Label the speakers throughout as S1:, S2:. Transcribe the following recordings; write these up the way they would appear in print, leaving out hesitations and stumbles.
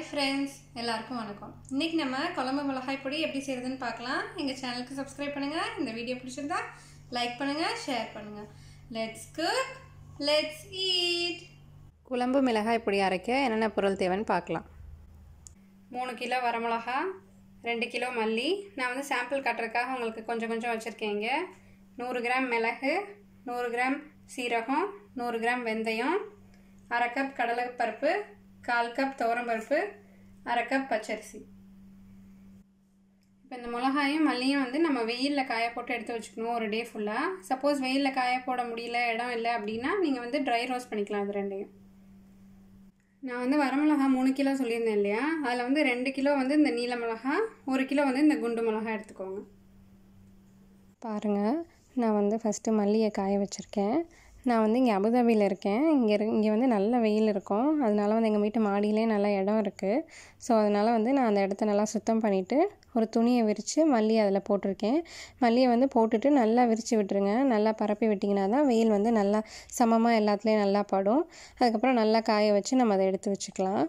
S1: friends, எல்லாருக்கும் வணக்கம். இன்னைக்கு நம்ம குழம்பு மிளகாய் பொடி எப்படி செய்யறதுன்னு பார்க்கலாம். எங்க சேனலுக்கு subscribe பண்ணுங்க. இந்த வீடியோ பிடிச்சிருந்தா லைக் பண்ணுங்க, ஷேர் பண்ணுங்க. Let's cook, let's eat. குழம்பு மிளகாய் பொடி அரைக்க என்னென்ன பொருள் தேவைன்னு பார்க்கலாம். 3 கிலோ வரமிளகாய், 2 கிலோ மல்லி. நான் வந்து சாம்பிள் காட்டுறதுக்காக உங்களுக்கு கொஞ்சம் வச்சிருக்கேங்க. 100 கிராம் மிளகு, 100 கிராம் சீரகம், 100 கிராம் வெந்தயம், 1/2 கப் கடலைப்பருப்பு, 1/4 கப் துவரம்பருப்பு, 1/2 கப் பச்சரிசி. இப்போ இந்த மிளகாயும் மல்லியும் வந்து நம்ம வெயிலில் காய போட்டு எடுத்து வச்சுக்கணும் ஒரு டே ஃபுல்லாக. சப்போஸ் வெயிலில் காய போட முடியல, இடம் இல்லை அப்படின்னா நீங்கள் வந்து ட்ரை ரோஸ்ட் பண்ணிக்கலாம் அது ரெண்டையும். நான் வந்து வரமிளகா 3 கிலோ சொல்லியிருந்தேன் இல்லையா, அதில் வந்து 2 கிலோ வந்து இந்த நீல மிளகா, 1 கிலோ வந்து இந்த குண்டு மிளகா எடுத்துக்கோங்க.
S2: பாருங்கள், நான் வந்து ஃபஸ்ட்டு மல்லியை காய வச்சுருக்கேன். நான் வந்து இங்கே அபுதாபியில் இருக்கேன். இங்கே வந்து நல்ல வெயில் இருக்கும். அதனால வந்து எங்கள் வீட்டு மாடியிலே நல்ல இடம் இருக்குது. ஸோ அதனால் வந்து நான் அந்த இடத்த நல்லா சுத்தம் பண்ணிவிட்டு ஒரு துணியை விரித்து மல்லியை அதில் போட்டிருக்கேன். மல்லியை வந்து போட்டுட்டு நல்லா விரித்து விட்டுருங்க. நல்லா பரப்பி விட்டிங்கன்னா தான் வெயில் வந்து நல்லா சமமாக எல்லாத்துலேயும் நல்லா படும். அதுக்கப்புறம் நல்லா காய வச்சு நம்ம அதை எடுத்து வச்சுக்கலாம்.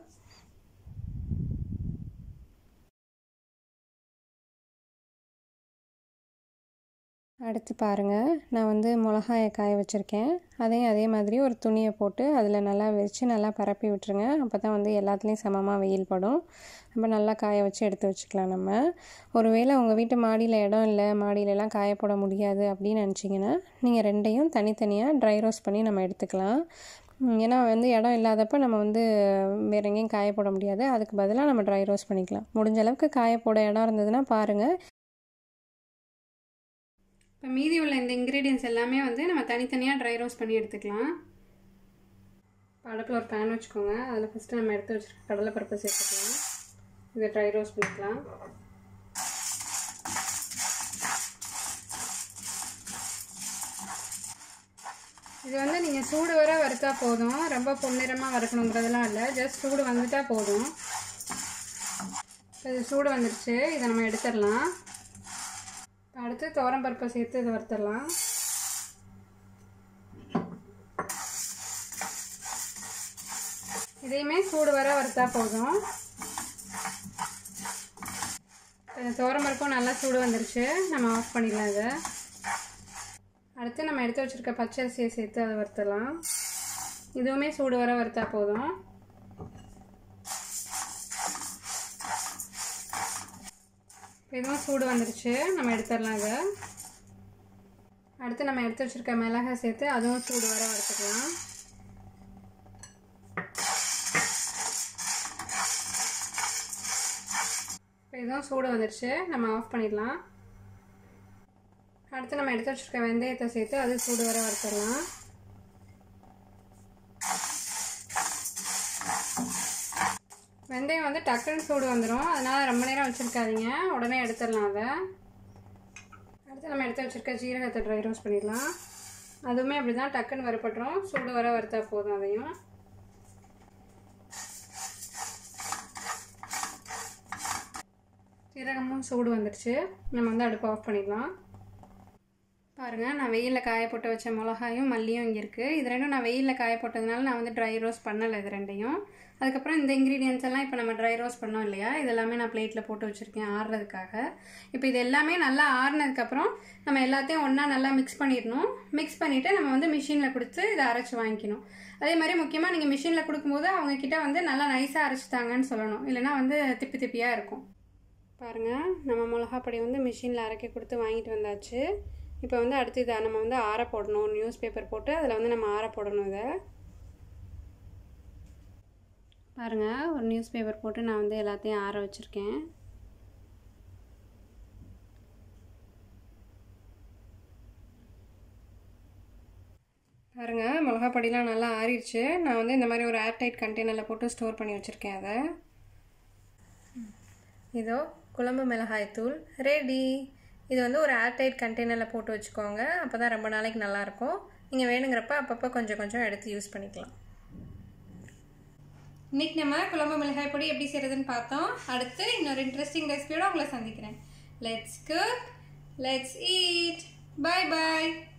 S2: அடுத்து பாருங்கள், நான் வந்து மிளகாயை காய வச்சுருக்கேன். அதே மாதிரி ஒரு துணியை போட்டு அதில் நல்லா விரித்து நல்லா பரப்பி விட்டுருங்க. அப்போ தான் வந்து எல்லாத்துலேயும் சமமாக வெயில் படும். நம்ம நல்லா காய வச்சு எடுத்து வச்சுக்கலாம். நம்ம ஒருவேளை உங்கள் வீட்டு மாடியில் இடம் இல்லை, மாடியிலலாம் காய போட முடியாது அப்படின்னு நினச்சிங்கன்னா நீங்கள் ரெண்டையும் தனித்தனியாக ட்ரை ரோஸ்ட் பண்ணி நம்ம எடுத்துக்கலாம். ஏன்னா வந்து இடம் இல்லாதப்போ நம்ம வந்து வேறு எங்கேயும் காய போட முடியாது. அதுக்கு பதிலாக நம்ம ட்ரை ரோஸ்ட் பண்ணிக்கலாம். முடிஞ்ச அளவுக்கு காய போட இடம் இருந்ததுன்னா பாருங்கள்.
S1: இப்போ மீதி உள்ள இந்த இன்க்ரீடியன்ஸ் எல்லாமே வந்து நம்ம தனித்தனியாக ட்ரை ரோஸ்ட் பண்ணி எடுத்துக்கலாம். இப்போ அடுப்பில் ஒரு பேன் வச்சுக்கோங்க. அதில் ஃபஸ்ட்டு நம்ம எடுத்து வச்சுருக்க கடலைப்பருப்பை சேர்த்துக்கலாம். இதை ட்ரை ரோஸ்ட் பண்ணிக்கலாம். இது வந்து நீங்கள் சூடு வர வறுத்தா போதும். ரொம்ப பொன்னிறமாக வறுக்கணுங்கிறதுலாம் இல்லை, ஜஸ்ட் சூடு வந்துட்டா போதும். இது சூடு வந்துடுச்சு, இதை நம்ம எடுத்துடலாம். அடுத்து துவரம்பருப்பை சேர்த்து இதை வறுத்துடலாம். இதையுமே சூடு வர வறுத்தா போதும். துவரம்பருப்பும் நல்லா சூடு வந்துருச்சு, நம்ம ஆஃப் பண்ணிடலாம் இதை. அடுத்து நம்ம எடுத்து வச்சுருக்க பச்சரிசியை சேர்த்து அதை வறுத்துடலாம். இதுவுமே சூடு வர வறுத்தா போதும். இதுவும் சூடு வந்துருச்சு, நம்ம எடுத்துடலாம் இதை. அடுத்து நம்ம எடுத்து வச்சுருக்க மிளகாய் சேர்த்து அதுவும் சூடு வர வறுத்துக்கலாம். இதுவும் சூடு வந்துருச்சு, நம்ம ஆஃப் பண்ணிடலாம். அடுத்து நம்ம எடுத்து வச்சுருக்க வெந்தயத்தை சேர்த்து அது சூடு வர வறுத்துடலாம். வெந்தயம் வந்து டக்குன்னு சூடு வந்துடும், அதனால் ரொம்ப நேரம் வச்சுருக்காதீங்க, உடனே எடுத்துடலாம் அதை. அடுத்து நம்ம எடுத்து வச்சுருக்க ஜீரகத்தை ட்ரை ரோஸ்ட் பண்ணிடலாம். அதுவுமே அப்படி தான் டக்குன்னு வறுப்பட்டுரும், சூடு வர வறுத்தா போதும். அதையும் ஜீரகமும் சூடு வந்துடுச்சு, நம்ம வந்து அடுப்பு ஆஃப் பண்ணிடலாம். பாருங்கள், நான் வெயிலில் காய போட்டு வச்ச மிளகாயும் மல்லியும் இங்கே இருக்குது. இது ரெண்டும் நான் வெயிலில் காய போட்டதுனால நான் வந்து ட்ரை ரோஸ்ட் பண்ணலை இது ரெண்டையும். அதுக்கப்புறம் இந்த இன்க்ரீடியன்ஸ் எல்லாம் இப்போ நம்ம ட்ரை ரோஸ்ட் பண்ணோம் இல்லையா, இதெல்லாமே நான் பிளேட்டில் போட்டு வச்சுருக்கேன் ஆறுறதுக்காக. இப்போ இது எல்லாமே நல்லா ஆறுனதுக்கப்புறம் நம்ம எல்லாத்தையும் ஒன்றா நல்லா மிக்ஸ் பண்ணிடணும். மிக்ஸ் பண்ணிவிட்டு நம்ம வந்து மிஷினில் கொடுத்து இதை அரைச்சி வாங்கிக்கணும். அதே மாதிரி முக்கியமாக நீங்கள் மிஷினில் கொடுக்கும்போது அவங்கக்கிட்ட வந்து நல்லா நைஸாக அரைச்சிட்டாங்கன்னு சொல்லணும், இல்லைனா வந்து திப்பி திப்பியாக இருக்கும். பாருங்கள், நம்ம மிளகாப்பொடி வந்து மிஷினில் அரைக்க கொடுத்து வாங்கிட்டு வந்தாச்சு. இப்போ வந்து அடுத்து இதை நம்ம வந்து ஆற போடணும். நியூஸ் பேப்பர் போட்டு அதில் வந்து நம்ம ஆற போடணும். இதை பாருங்கள், ஒரு நியூஸ் பேப்பர் போட்டு நான் வந்து எல்லாத்தையும் ஆற வச்சுருக்கேன். பாருங்கள், மிளகாப்பொடிலாம் நல்லா ஆறிடுச்சு. நான் வந்து இந்த மாதிரி ஒரு ஏர்டைட் கண்டெய்னரில் போட்டு ஸ்டோர் பண்ணி வச்சுருக்கேன் அதை. இதோ குழம்பு மிளகாய் தூள் ரெடி. இது வந்து ஒரு ஏர்டைட் கண்டெய்னரில் போட்டு வச்சுக்கோங்க, அப்போ தான் ரொம்ப நாளைக்கு நல்லாயிருக்கும். நீங்கள் வேணுங்கிறப்ப அப்பப்போ கொஞ்சம் எடுத்து யூஸ் பண்ணிக்கலாம். இன்றைக்கி நம்ம குழம்பு மிளகாய் பொடி எப்படி செய்கிறதுன்னு பார்த்தோம். அடுத்து இன்னொரு இன்ட்ரெஸ்டிங் ரெசிபியோடு உங்களை சந்திக்கிறேன். Let's cook, let's eat. Bye bye.